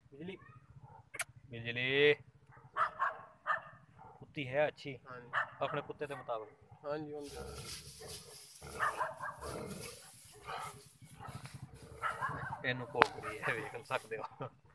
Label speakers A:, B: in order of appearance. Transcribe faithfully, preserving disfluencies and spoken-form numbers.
A: बिजली।
B: बिजली कुत्ती है अच्छी
A: हाँ जी।
B: अपने कुत्ते के मुताबिक।
A: हाँ जी उनका।
B: ਇਹਨੂੰ ਭੋਗ ਰਹੀ ਹੈ ਵੇਖ ਸਕਦੇ ਹੋ।